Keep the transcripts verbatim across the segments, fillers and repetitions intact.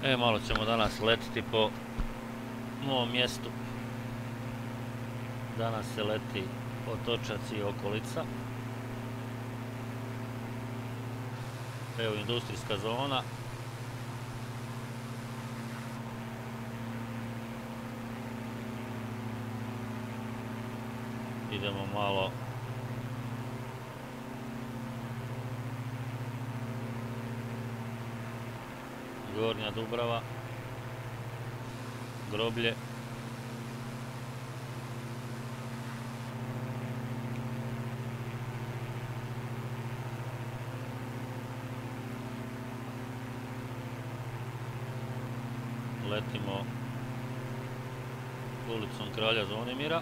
E, malo ćemo danas letiti po mom mjestu. Danas se leti Otočac i okolica. Evo industrijska zona. Idemo malo Gornja Dubrava, Groblje. Letimo ulicom Kralja Zvonimira.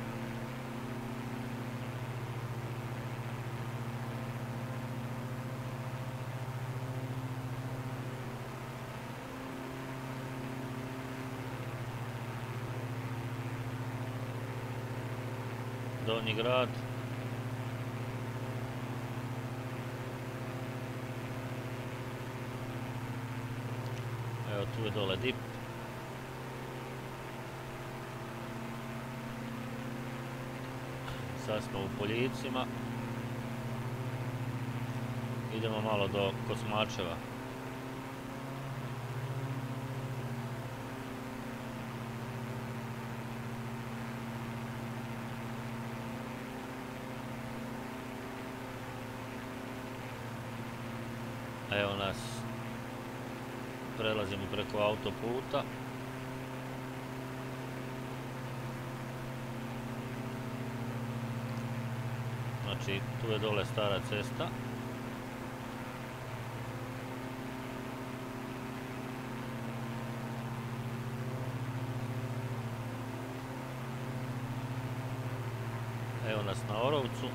Donji grad. Evo tu je dole dip. Sad smo u Poljicima. Idemo malo do Kosmačeva. Evo nas, prelazimo preko autoputa. Znači, tu je dole stara cesta. Evo nas na Orovcu.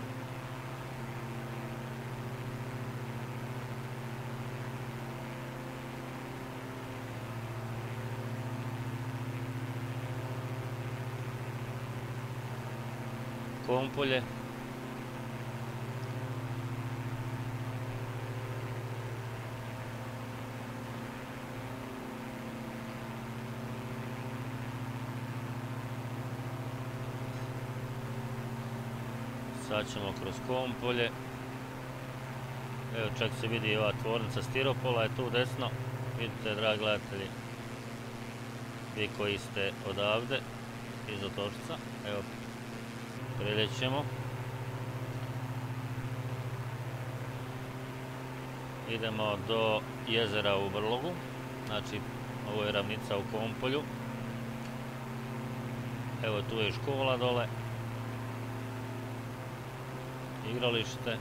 Kompolje. Sad ćemo kroz Kompolje. Evo čak se vidi ova tvornica stiropola je tu desno. Vidite, dragi gledatelji, vi koji ste odavde iz Otočca. Evo, preljećemo. Idemo do jezera u Brlogu. Znači, ovo je ravnica u Kompolju. Evo tu je škola dole. Igralište.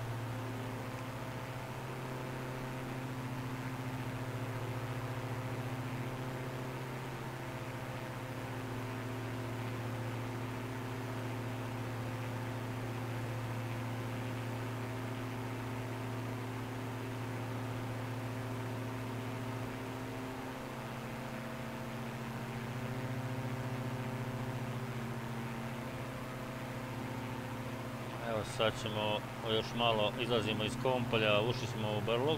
Evo sad ćemo još malo, izlazimo iz Kompolja, ušli smo u Brlog.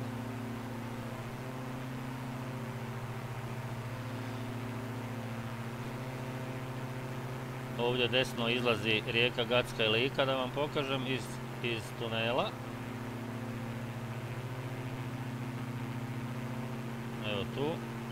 Ovdje desno izlazi rijeka Gacka i Lika, da vam pokažem iz, iz tunela. Evo tu.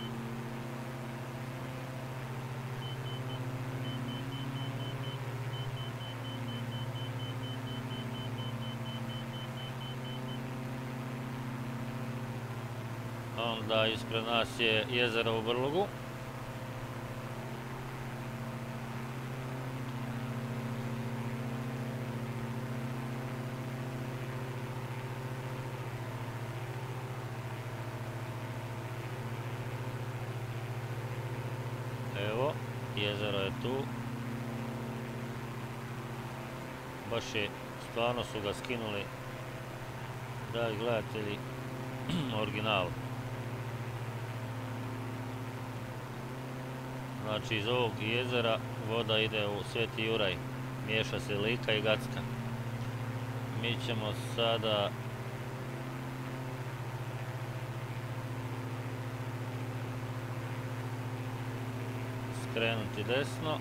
Onda ispred nas je jezero u Brlogu. Evo, jezero je tu. Baš je, stvarno su ga skinuli, dragi gledatelji, original. Znači iz ovog jezera voda ide u Sveti Juraj, miješa se Lika i Gacka. Mi ćemo sada skrenuti desno.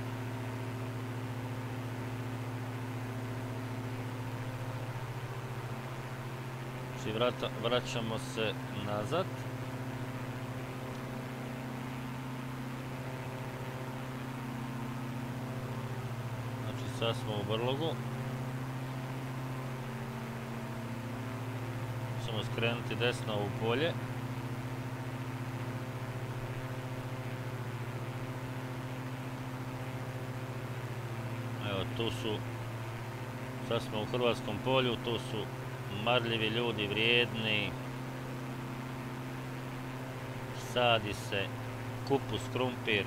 Znači vraćamo se nazad. Znači sad smo u Brlogu. Ćemo skrenuti desno u polje. Evo tu su, sad smo u Hrvatskom polju, tu su marljivi ljudi, vrijedni. Sadi se kupus, krumpir.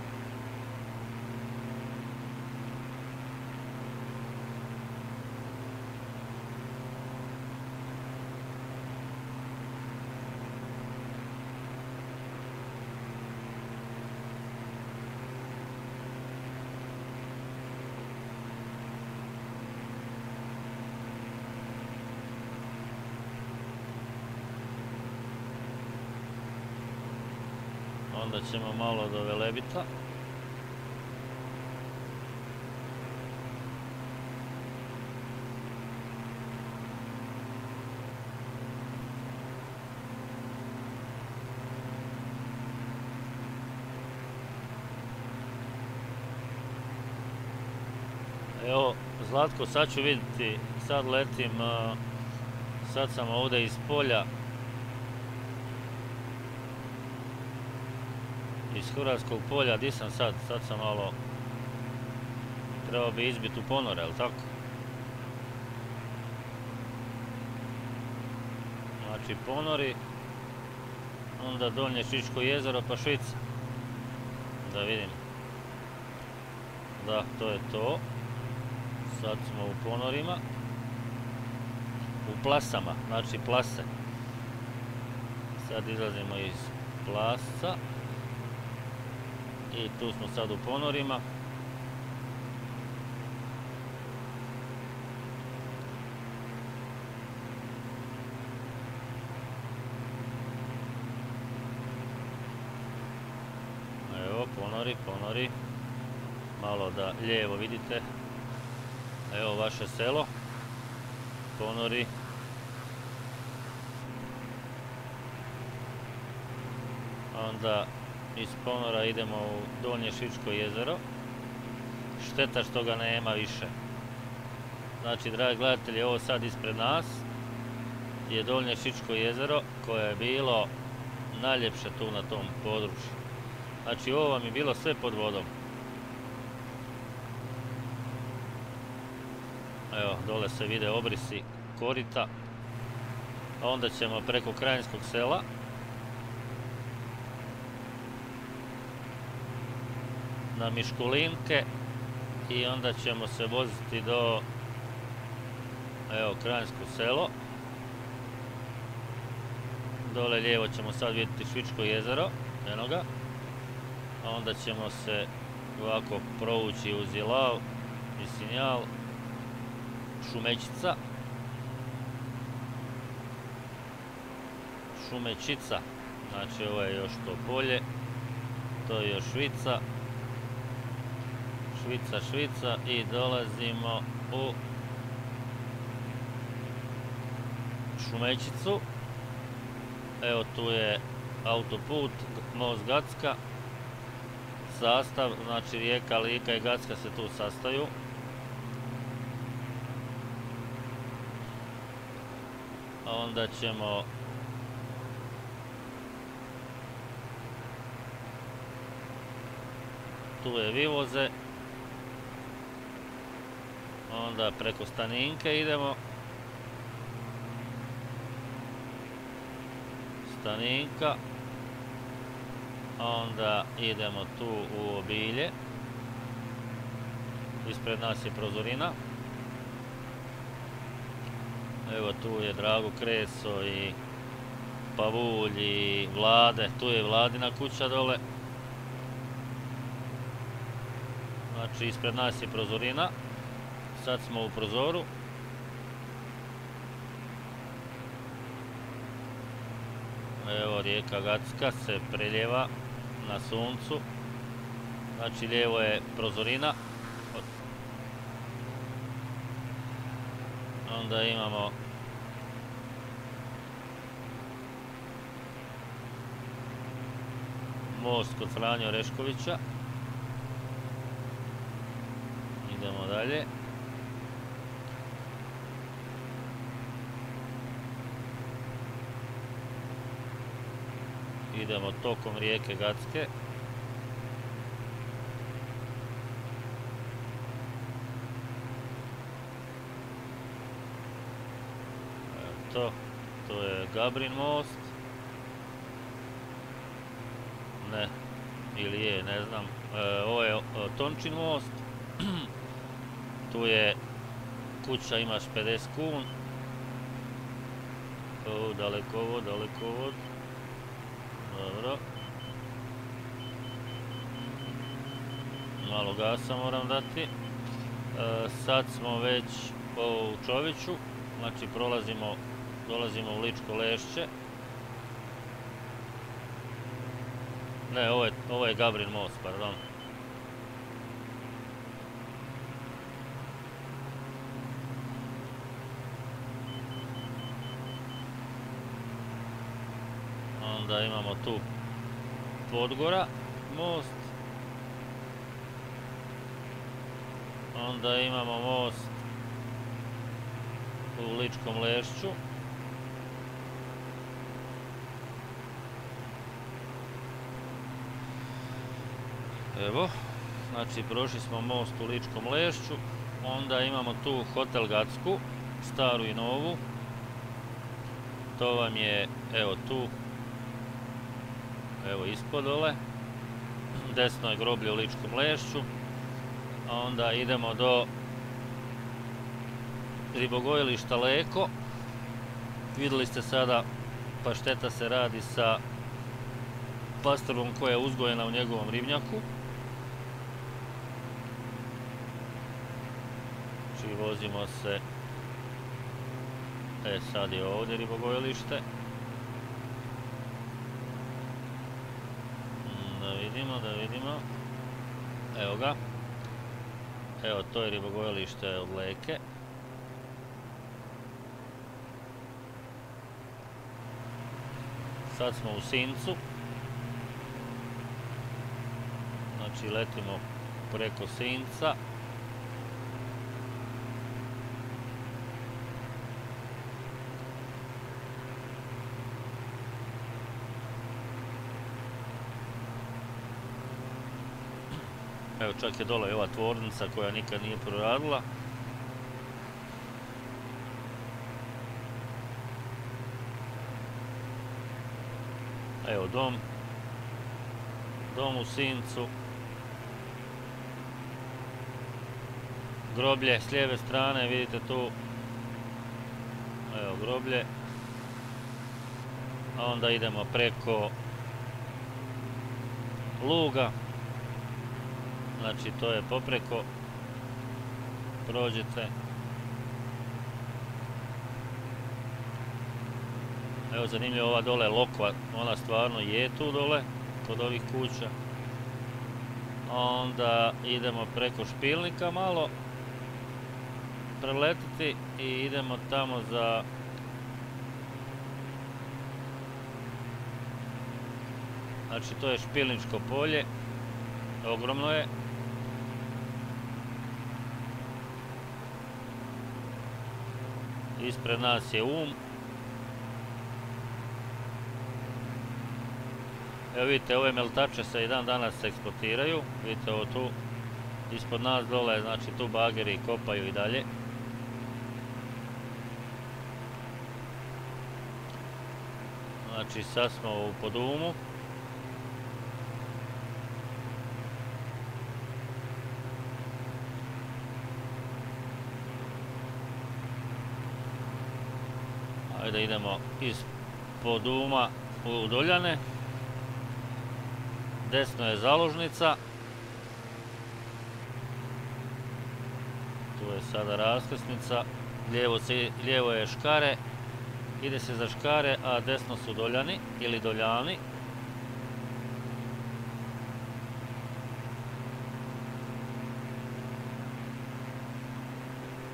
Onda ćemo malo do Velebita. Evo, Zlatko, sad ću vidjeti, sad letim, sad sam ovdje iz polja. Iz Hrvatskog polja, di sam sad? Sad sam malo, trebao bi izbiti u ponore, jel' tako? Znači ponori, onda Donje Šiško jezero pa Švica. Da vidim. Da, to je to. Sad smo u ponorima. U plasama, znači plase. Sad izlazimo iz plasa. I tu smo sad u ponorima. Evo, ponori, ponori. Malo da lijevo vidite. Evo vaše selo. Ponori. Onda iz ponora idemo u Donje Šiško jezero. Šteta što ga nema više. Znači, dragi gledatelji, ovo sad ispred nas je Donje Šiško jezero koje je bilo najljepše tu na tom području. Znači, ovo vam je bilo sve pod vodom. Evo, dole se vide obrisi korita. A onda ćemo preko Krajinskog sela. Na Miškulinke i onda ćemo se voziti do, evo, Krajinsko selo. Dole lijevo ćemo sad vidjeti Švičko jezero, eno ga. A onda ćemo se ovako provući uz Jilav i Sinjal, Šumećica, Šumećica, znači ovo je još to polje, to je još Švica. Švica, Švica i dolazimo u Šumećicu. Evo tu je autoput, most Gacka. Sastav, znači Rijeka, Lika i Gacka se tu sastaju. A onda ćemo tu je Vivoze. Onda preko Staninke idemo. Staninka. Onda idemo tu u Obilje. Ispred nas je Prozorina. Evo tu je Drago Kreso i Pavulj i Vlade. Tu je Vladina kuća dole. Znači ispred nas je Prozorina. Sad smo u Prozoru. Evo rijeka Gacka se preljeva na suncu. Znači lijevo je prozorina. Onda imamo most kod Franje Oreškovića. Idemo dalje. Idemo tokom rijeke Gacke. Evo to, to je Gabrin most. Ne, ili je, ne znam. E, ovo je Tončin most. Tu je kuća, imaš pedeset kun. O, dalekovod, dalekovod. Dobro. Malo gasa moram dati. E, sad smo već u Čoviću. Znači prolazimo, dolazimo u Ličko Lešće. Ne, ovo je, ovo je Gabrin most, pardon. Onda imamo tu Podgora most. Onda imamo most u Ličkom Lešću. Evo, znači prošli smo most u Ličkom Lešću. Onda imamo tu hotel Gacku, staru i novu. To vam je, evo tu. Evo ispod dole. Desno je groblje u Ličkom Lešću. A onda idemo do ribogojilišta Leko. Vidjeli ste sada, pašteta se radi sa pastrvom koja je uzgojena u njegovom ribnjaku. Znači vozimo se. E, sad je ovdje ribogojilište. Da vidimo, da vidimo. Evo ga. Evo, to je ribogojilište od Leke. Sad smo u Sincu. Znači letimo preko Sinca. Evo čak je dole i ova tvornica koja nikad nije proradila. Evo dom. Dom u Sincu. Groblje s lijeve strane, vidite tu. Evo groblje. A onda idemo preko Luga. Znači to je popreko. Prođete. Evo zanimljivo ova dole Lokva, ona stvarno je tu dole, kod ovih kuća. Onda idemo preko Špilnika malo preletiti i idemo tamo za znači to je Špilničko polje, ogromno je. Ispred nas je Um. Evo vidite, ove meltače se i dan danas eksploatiraju. Vidite ovo tu, ispod nas dole, znači tu bageri kopaju i dalje. Znači sad smo u Podumu. Ajde idemo iz Poduma u Doljane. Desno je Založnica. Tu je sada raskrsnica. Lijevo, se, lijevo je Škare. Ide se za Škare, a desno su Doljani ili Doljani.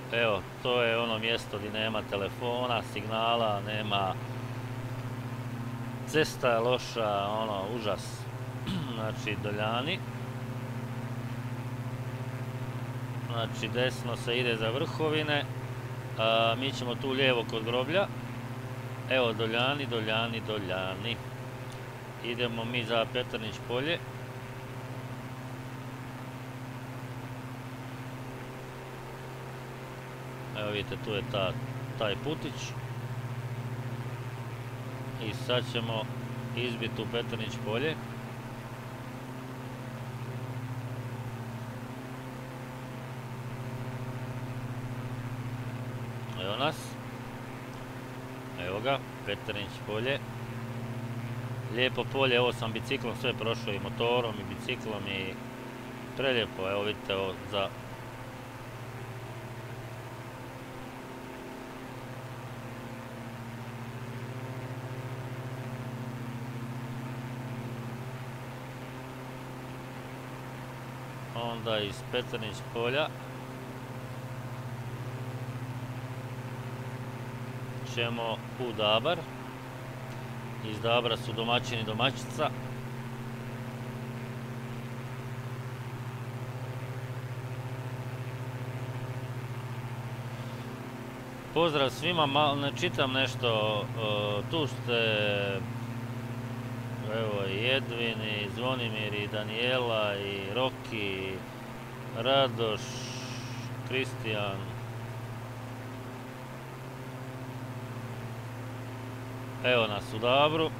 Evo, to je ono mjesto gdje nema telefona, signala, nema... Cesta je loša, ono, užas. Znači, Doljani. Znači, desno se ide za Vrhovine. A, mi ćemo tu lijevo kod groblja. Evo, Doljani, Doljani, Doljani. Idemo mi za Petrnić polje. Evo vidite, tu je ta, taj putić. I sad ćemo izbiti u Petrnić polje. Evo nas. Evo ga, Petrnić polje. Lijepo polje, ovo sam biciklom sve prošao, i motorom i biciklom, i prelijepo. Evo vidite, ovo za onda iz Petrnić polja ćemo u Dabar. Iz Dabra su domaćini, domaćica. Pozdrav svima, ne čitam nešto, tu ste, evo i Edvin, i Zvonimir, i Danijela, i Roki, Radoš, Kristijan. Evo nas u Dabru.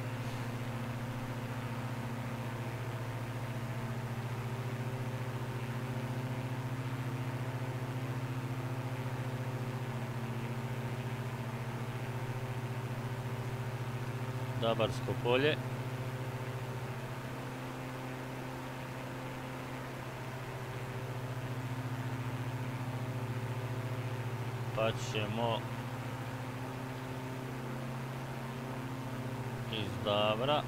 Dabarsko polje. Pa ćemo iz Dabra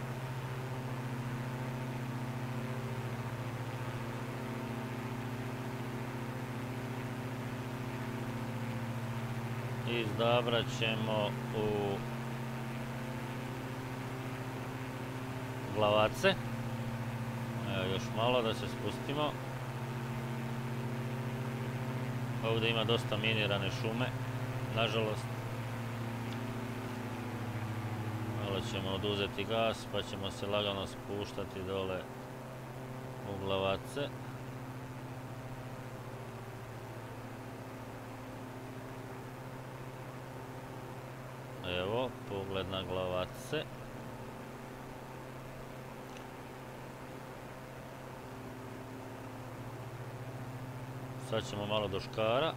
iz Dabra ćemo u Glavace. Evo još malo da se spustimo. Ovdje ima dosta minirane šume, nažalost. Malo ćemo oduzeti gas pa ćemo se lagano spuštati dole u Glavace. Evo, pogled na Glavace. Sad ćemo malo do Škara.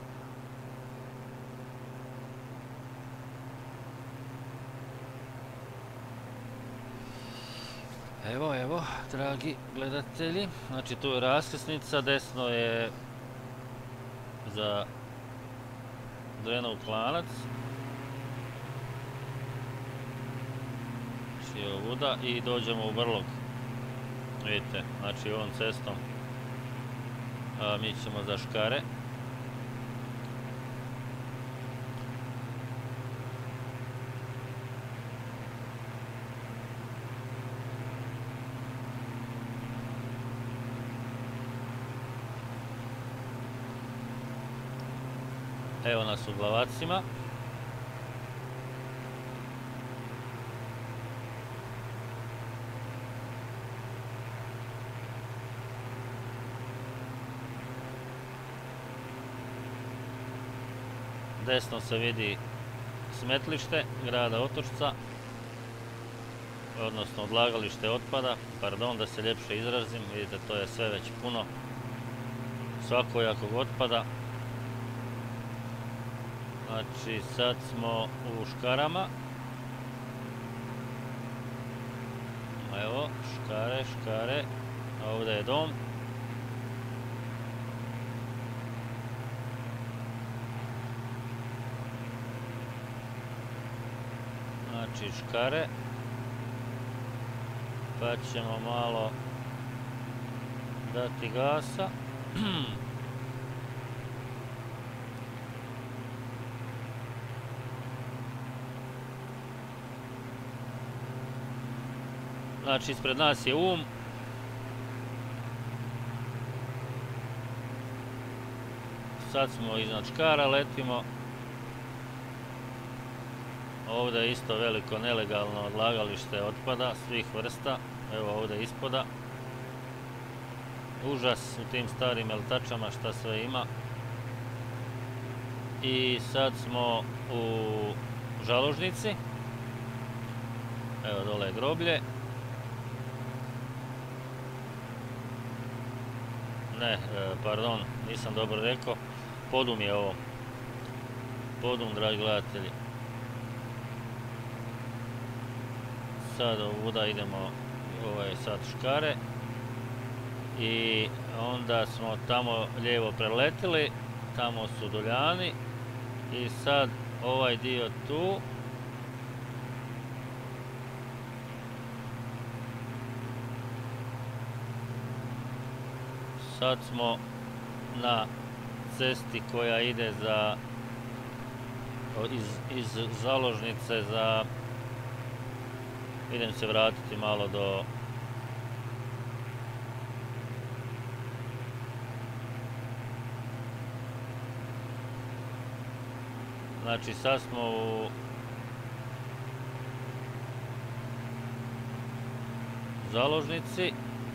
Evo, evo, dragi gledatelji. Znači tu je raskrsnica, desno je za Drenov klanac. Znači ovuda i dođemo u Brlog. Vidite, znači ovom cestom. A mi ćemo za Škare. Evo nas u Glavacima. Desno se vidi smetlište grada Otočca, odnosno odlagalište otpada, pardon da se ljepše izrazim, vidite to je sve već puno svakojakog otpada. Znači sad smo u Škarama. Evo, Škare, Škare, ovdje je dom. Znači Škare, pa ćemo malo dati gasa. Znači ispred nas je Um. Sad smo iznad Škara, letimo. Ovdje je isto veliko nelegalno odlagalište otpada svih vrsta. Evo ovdje ispoda. Užas u tim starim meltačama šta sve ima. I sad smo u Žaložnici. Evo dole je groblje. Ne, pardon, nisam dobro rekao. Podum je ovo. Podum, dragi gledatelji. Sad ovuda idemo, ovo je sad Škare. I onda smo tamo lijevo preletili. Tamo su Duljani. I sad ovaj dio tu. Sad smo na cesti koja ide za iz, iz Založnice za idem se vratiti malo do znači sad smo u Založnici.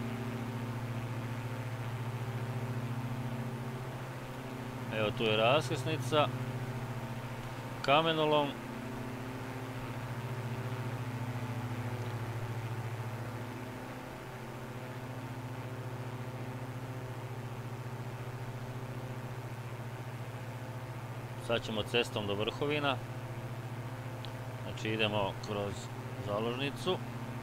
Evo tu je raskrsnica, kamenolom. Sad ćemo cestom do Vrhovina. Znači idemo kroz Založnicu.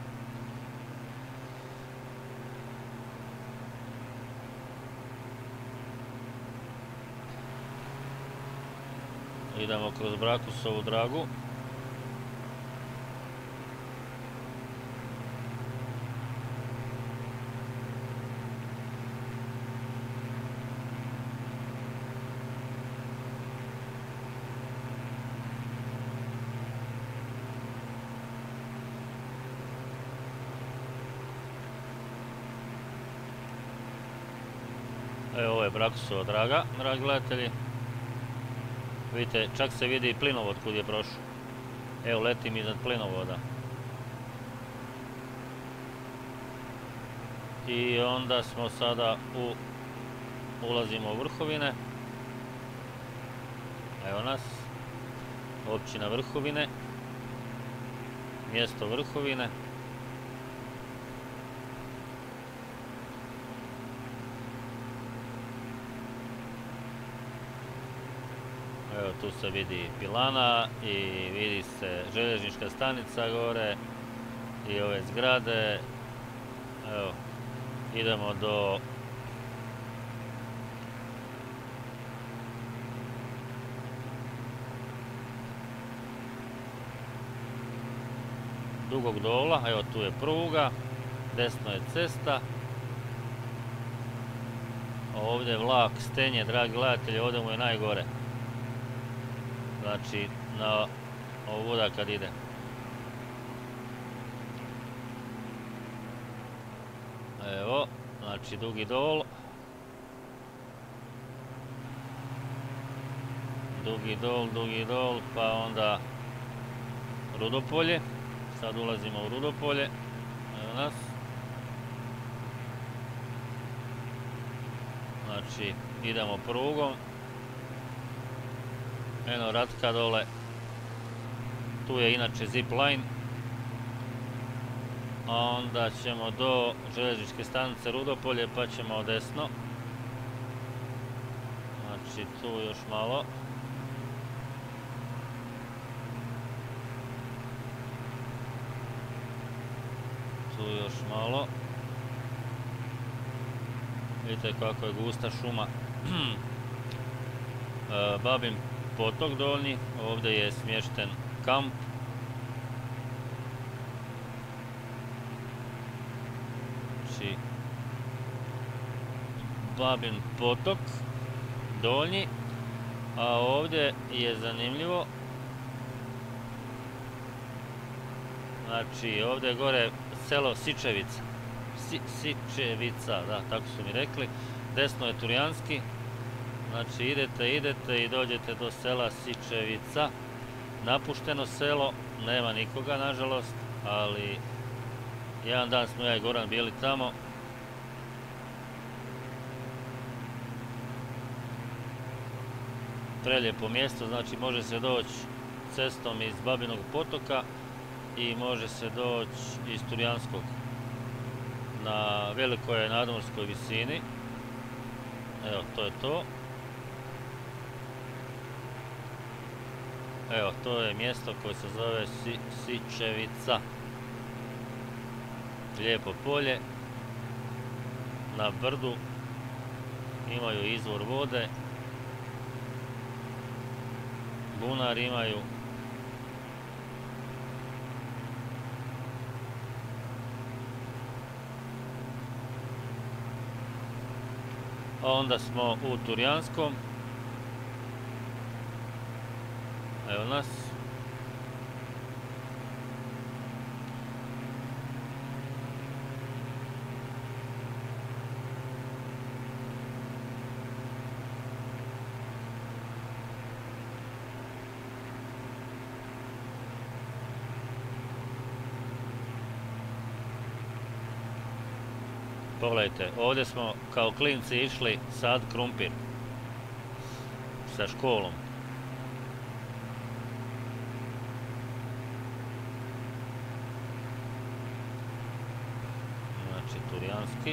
Idemo kroz Brakusovu Dragu. Evo ovo je Brakusova Draga, dragi gledatelji. Vidite, čak se vidi i plinovod kud je prošao. Evo, letim iznad plinovoda. I onda smo sada u... ulazimo u Vrhovine. Evo nas. Općina Vrhovine. Mjesto Vrhovine. Evo tu se vidi pilana i vidi se željeznička stanica gore i ove zgrade. Evo, idemo do Dugog Dola. Evo tu je pruga, desno je cesta. Ovdje vlak Stenje, dragi gledatelji, ovdje mu je najgore. Znači, na ovuda kad ide. Evo, znači Dugi Dol. Dugi Dol, Dugi Dol, pa onda Rudopolje. Sad ulazimo u Rudopolje. Evo nas. Znači, idemo prugom. Eno Ratka dole. Tu je inače zip line. Onda ćemo do željezničke stanice Rudopolje pa ćemo desno. Znači tu još malo. Tu još malo. Vidite kako je gusta šuma. Babin potok dolnji, ovdje je smješten kamp. Znači, Babin potok dolnji, a ovdje je zanimljivo. Znači, ovdje gore selo Sičevica. Si, Sičevica, da, tako su mi rekli. Desno je Turjanski. Znači idete, idete i dođete do sela Sičevica. Napušteno selo, nema nikoga nažalost, ali jedan dan smo ja i Goran bili tamo. Prelijepo mjesto, znači može se doći cestom iz Babinog potoka i može se doći iz Turjanskog. Na velikoj nadmorskoj visini. Evo, to je to. Evo, to je mjesto koje se zove si, Sičevica. Lijepo polje. Na brdu imaju izvor vode. Bunar imaju. A onda smo u Turjanskom. Evo nas. Pogledajte, ovdje smo kao klinci išli sad krumpir sa školom. Znači Turjanski.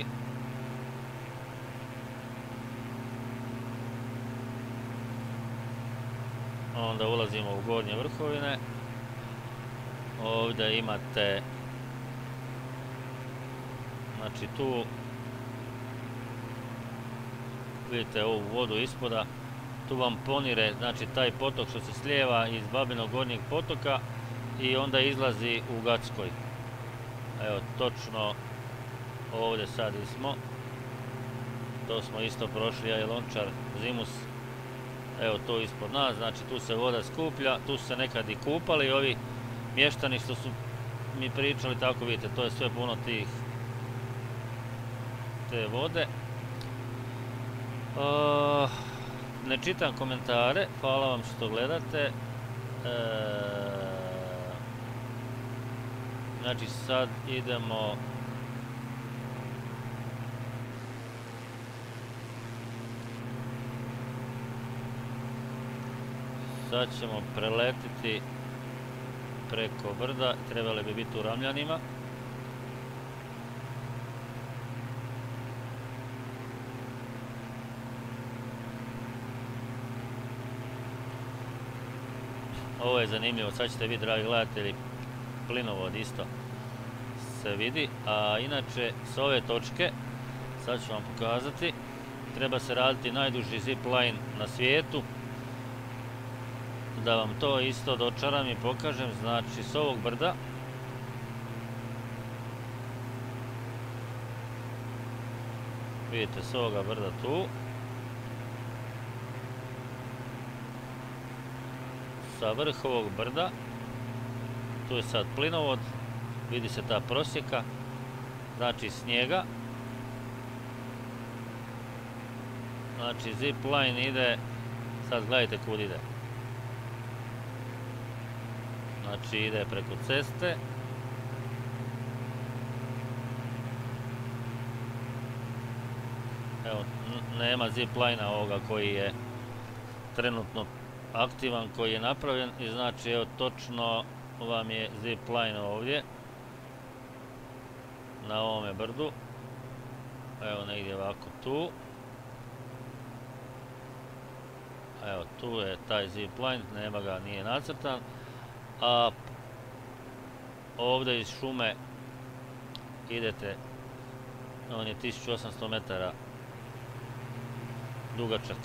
Onda ulazimo u Gornje Vrhovine. Ovdje imate, znači tu vidite ovu vodu ispoda, tu vam ponire, znači taj potok što se slijeva iz Babinog Gornjeg potoka i onda izlazi u Gatskoj. Evo, točno ovdje sad smo. To smo isto prošli, ja i Lončar, Zimus. Evo to ispod nas, znači tu se voda skuplja, tu su se nekad i kupali ovi mještani što su mi pričali, tako vidite, to je sve puno tih te vode. Uh, ne čitam komentare, hvala vam što gledate. Uh, znači sad idemo sad ćemo preletiti preko brda, trebali bi biti u Ramljanima. Ovo je zanimljivo, sad ćete vidjeti, dragi gledatelji, plinovod isto se vidi, a inače s ove točke, sad ću vam pokazati, treba se raditi najduži zip line na svijetu. Da vam to isto dočaram i pokažem, znači s ovog brda vidite, s ovoga brda tu sa vrh ovog brda, tu je sad plinovod, vidi se ta prosjeka, znači snijega, znači zip line ide, sad gledajte kud ide. Znači ide preko ceste. Evo, nema zipline-a ovoga koji je trenutno aktivan, koji je napravljen i znači evo točno vam je zipline ovdje na ovome brdu. Evo negdje ovako tu. Evo tu je taj zipline, nema ga, nije nacrtan. A ovdje iz šume idete, on je tisuću osamsto metara dugačak.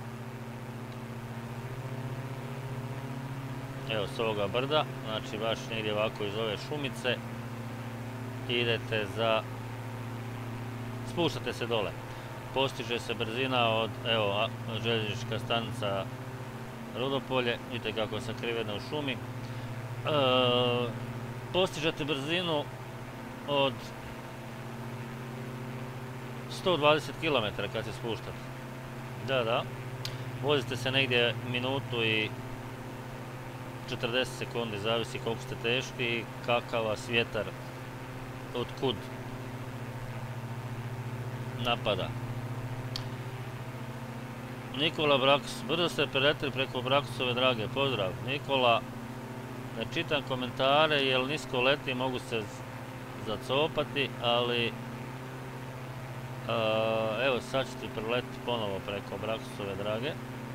Evo s ovoga brda, znači baš negdje ovako iz ove šumice idete za, spuštate se dole, postiže se brzina od, evo, željeznička stanica Rudopolje, vidite kako je sakrivena u šumi. E, postižete brzinu od sto dvadeset kilometara kad se spuštate. Da, da. Vozite se negdje minutu i četrdeset sekundi, zavisi koliko ste teški i kakav vas vjetar od kud napada. Nikola Brakus, brzo ste preletili preko Brakusove drage, pozdrav. Nikola, ne čitam komentare jer nisko leti, mogu se zacopati, ali uh, evo sad ću ti preletiti ponovo preko Brakusove drage.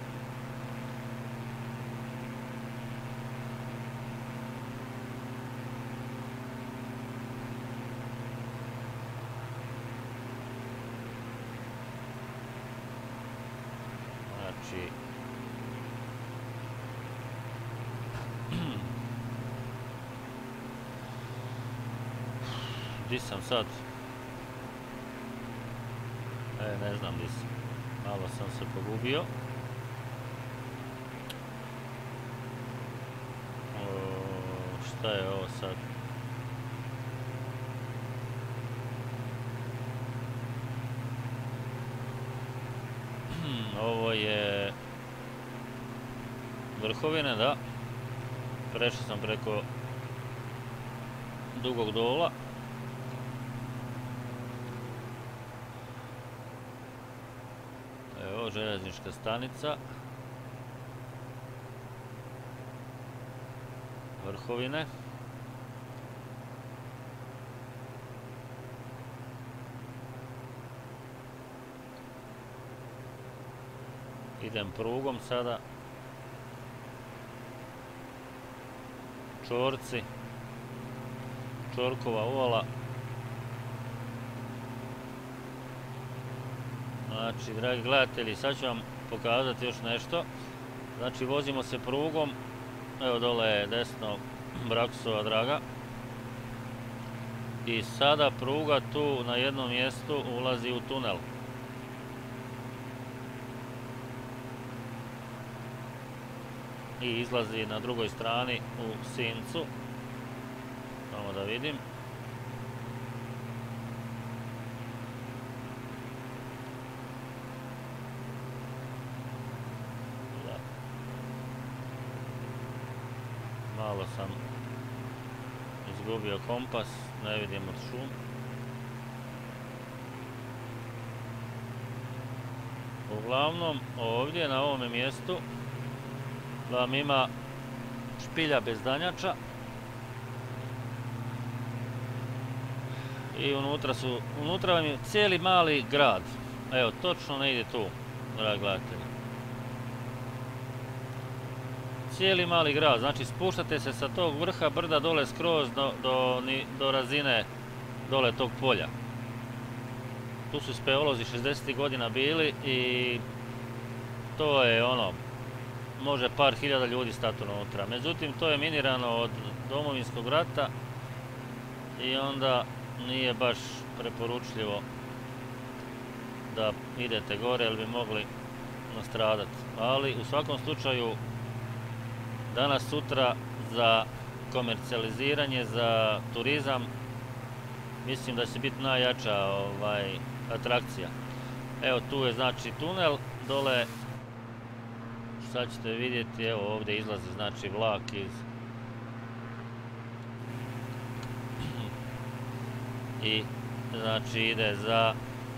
Znači, di sam sad? E, ne znam di sam. Malo sam se pogubio. O, šta je ovo sad? Ovo je Vrhovine, da. Prešao sam preko Dugog Dola. Evo, željeznička stanica. Vrhovine. Idem prugom sada. Čorci. Čorkova uvala. Znači, dragi gledatelji, sad ću vam pokazati još nešto. Znači, vozimo se prugom. Evo dole je desno Brakusova draga. I sada pruga tu na jednom mjestu ulazi u tunel. I izlazi na drugoj strani u Sincu. Samo da vidim. Da. Malo sam izgubio kompas, ne vidim od šum. Uglavnom, ovdje na ovome mjestu vam ima špilja bez danjača i unutra su, unutra vam je cijeli mali grad. Evo, točno negdje tu, dragi gledatelji. Cijeli mali grad, znači spuštate se sa tog vrha brda dole skroz do, do, do razine dole tog polja. Tu su speolozi šezdesetih godina bili i to je ono, može par hiljada ljudi stati unutra. Međutim, to je minirano od Domovinskog rata i onda nije baš preporučljivo da idete gore jer bi mogli nastradati. Ali u svakom slučaju danas sutra za komercijaliziranje, za turizam mislim da će biti najjača ovaj, atrakcija. Evo tu je znači tunel, dole sad ćete vidjeti, evo ovdje izlazi znači vlak iz i znači ide za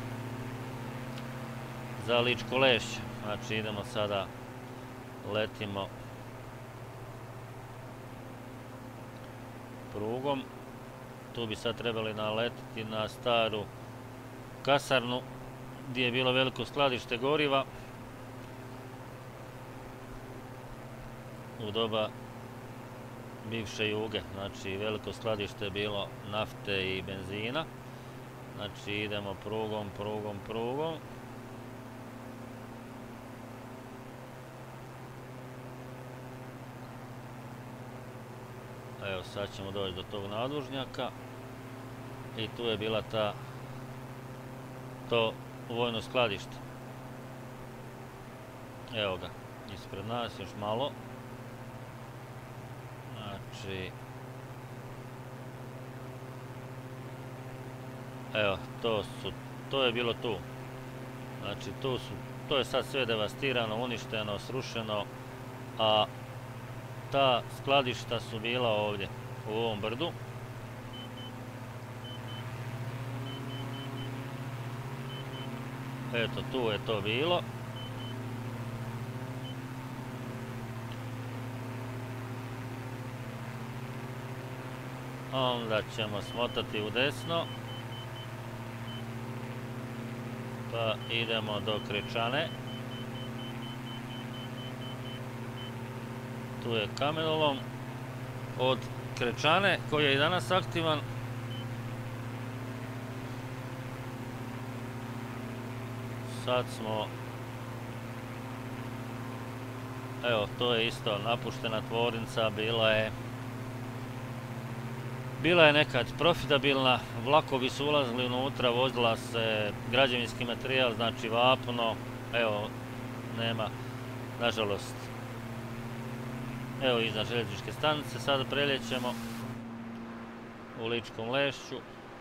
za Ličko Lešće. Znači idemo sada, letimo prugom. Tu bi sad trebali naletiti na staru kasarnu gdje je bilo veliko skladište goriva u doba bivše Juge. Znači veliko skladište je bilo nafte i benzina. Znači idemo prugom, prugom, prugom. Evo sad ćemo doći do tog nadvožnjaka i tu je bila ta to vojno skladište. Evo ga, ispred nas još malo. Znači Evo, to su, to je bilo tu. Znači, tu su, to je sad sve devastirano, uništeno, srušeno, a ta skladišta su bila ovdje, u ovom brdu. Eto, tu je to bilo. Onda ćemo smotati u desno. Pa idemo do Krečane. Tu je kamenolom. Od Krečane, koji je i danas aktivan, sad smo, evo, to je isto napuštena tvornica, bila je bila je nekad profitabilna, vlakovi su ulazili unutra, vozila se građevinski materijal, znači vapno, evo, nema, nažalost. Evo iznad željezničke stanice, sada preljećemo u Ličkom Lešću.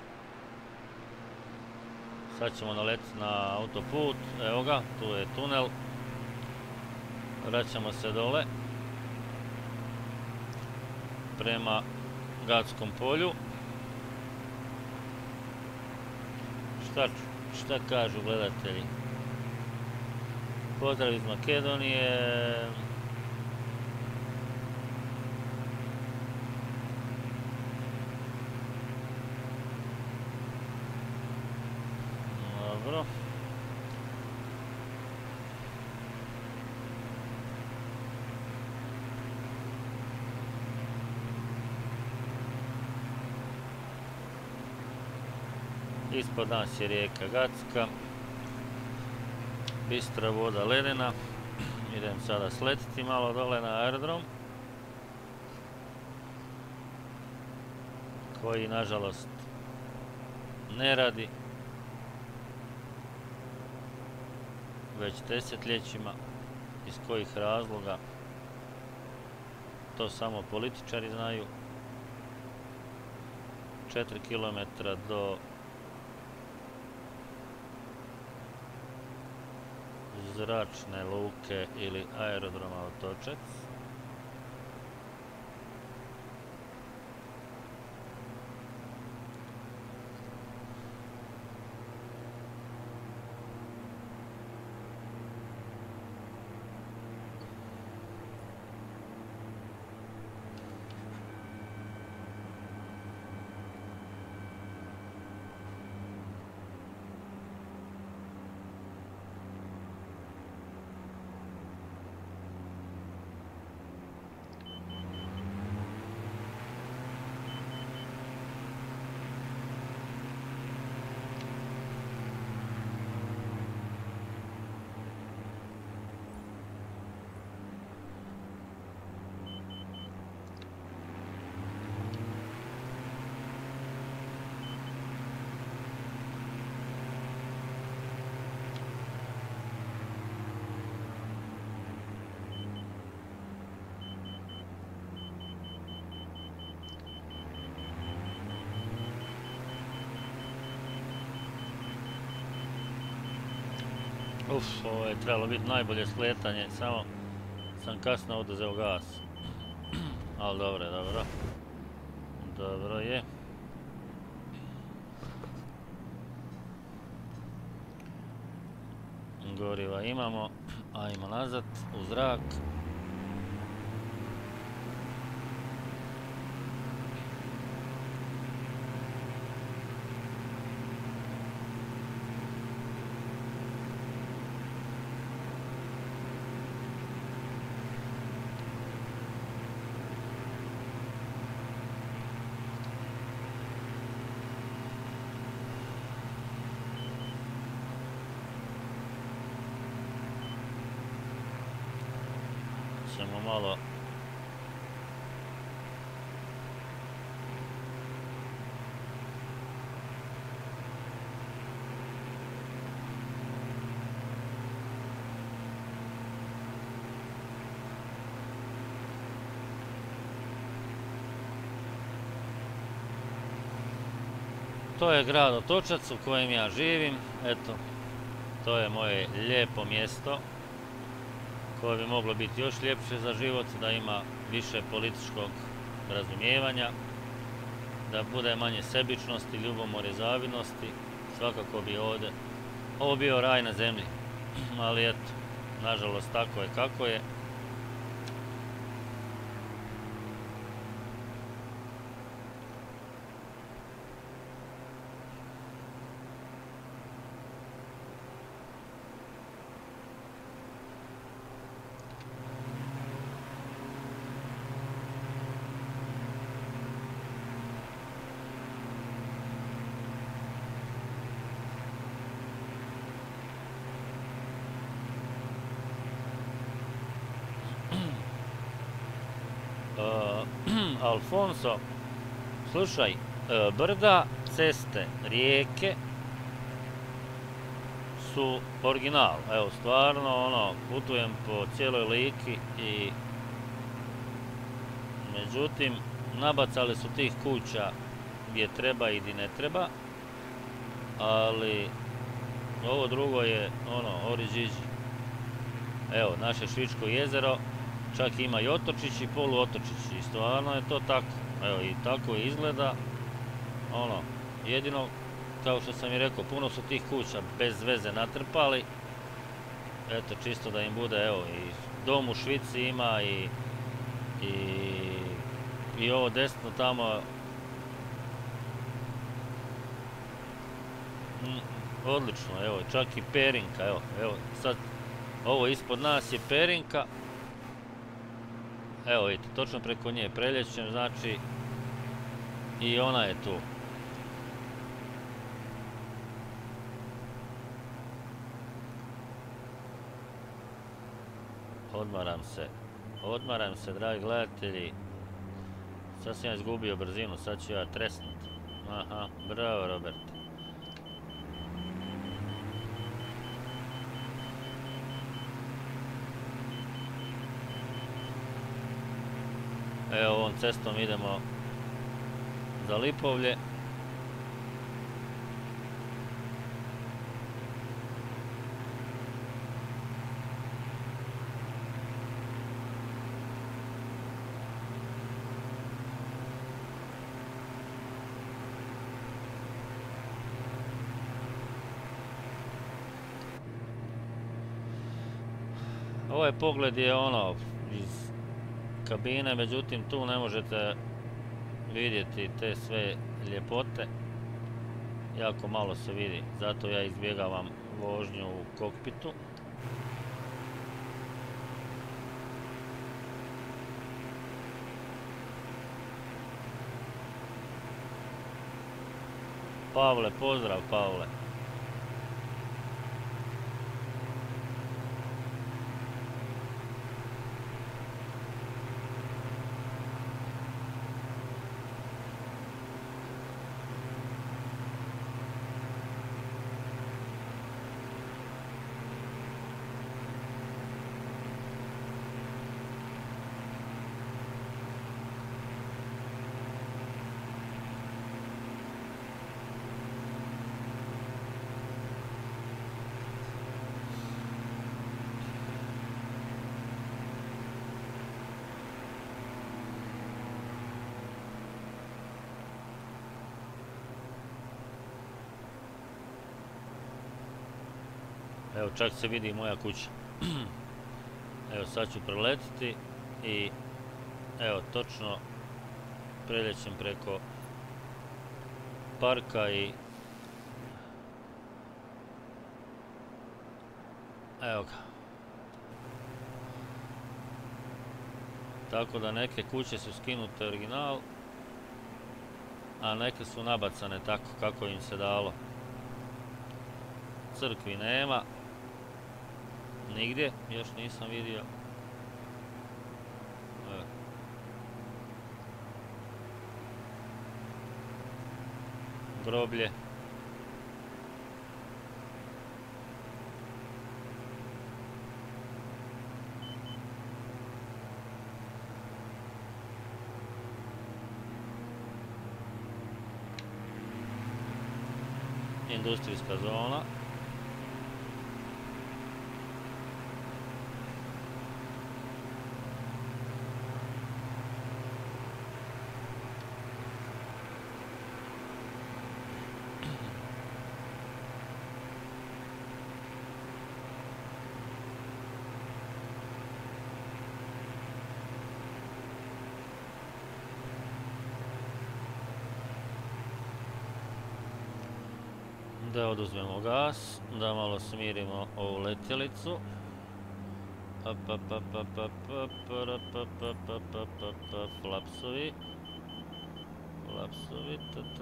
Sad ćemo naletiti na autoput, evo ga, tu je tunel. Vraćamo se dole prema Gatskom polju. Šta, šta kažu gledatelji? Pozdrav iz Makedonije. Dobro. Ispod nas je rijeka Gatska, bistra voda ledena. Idem sada sletiti malo dole na aerodrom, koji nažalost ne radi već desetljećima. Iz kojih razloga, to samo političari znaju. četiri kilometra do zračne luke ili aerodroma Otočec. Uf, ovo je trebalo biti najbolje skletanje, samo sam kasno oduzeo gas. Ali dobro, dobro. Dobro je. Goriva imamo, ajmo nazad u zrak. Ćemo malo To je grad Otočac u kojem ja živim. Eto, to je moje lijepo mjesto koje bi moglo biti još ljepše za život, da ima više političkog razumijevanja, da bude manje sebičnosti, ljubomore, zavidnosti. Svakako bi ovdje ovo bio raj na zemlji, ali eto, nažalost tako je kako je. Alfonso, slušaj, brda, ceste, rijeke su original. Evo, stvarno, ono, putujem po cijeloj Liki i međutim, nabacali su tih kuća gdje treba i gdje ne treba, ali ovo drugo je, ono, oriđiđi. Evo, naše Švičko jezero, čak ima i otočići i poluotočići i stvarno je to tako. Evo, i tako izgleda. Ono, jedino, kao što sam i rekao, puno su tih kuća bez veze natrpali. Eto, čisto da im bude, evo, i dom u Švici ima i i, i ovo desno tamo. Mm, odlično, evo, čak i Perinka, evo, evo, sad, ovo ispod nas je Perinka. Evo vidite, točno preko nje preljećem, znači i ona je tu. Odmaram se, odmaram se, dragi gledatelji. Sad sam ja izgubio brzinu, sad ću ja tresnut. Aha, bravo Robert. Evo, ovom cestom idemo za Lipovlje. Ovaj pogled je ono iz kabine, međutim tu ne možete vidjeti te sve ljepote. Jako malo se vidi, zato ja izbjegavam vožnju u kokpitu. Pavle, pozdrav Pavle. Evo, čak se vidi i moja kuća. Evo, sad ću preletiti i evo, točno preljećem preko parka i evo ga. Tako da neke kuće su skinute original, a neke su nabacane tako kako im se dalo. Crkvi nema. Nigdje, još nisam vidio. Evo. Groblje. industrijska zona. Da oduzmemo gas, da malo smirimo ovu letjelicu. Flapsovi. Flapsovi.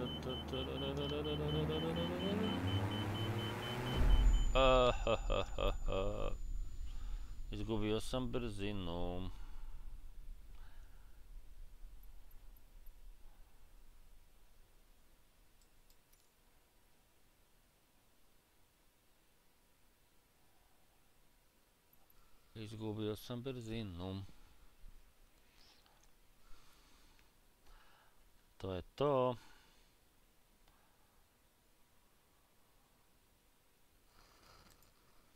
Izgubio sam brzinu. Izgubio sam brzinu. To je to.